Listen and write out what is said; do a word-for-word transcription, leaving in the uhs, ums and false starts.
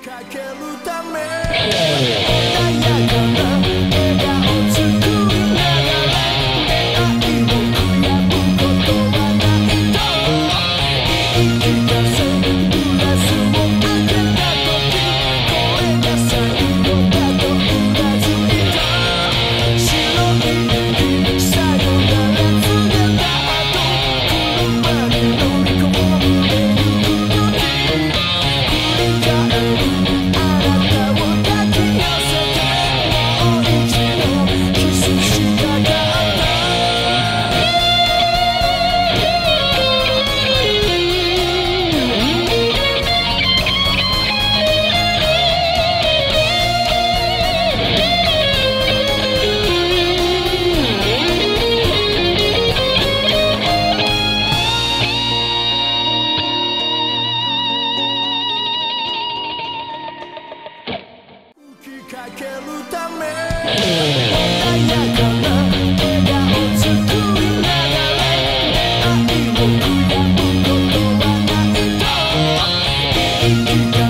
かけるため穏やかな笑顔作りながら愛を悔やむことはないと言い聞かせグラスを開けた時これが最後だとうなずいた白いさよなら告げた後車に乗り込んでゆく時振り返るかけるため穏やかな笑顔作りながら愛を悔やむことはないと言い聞かせ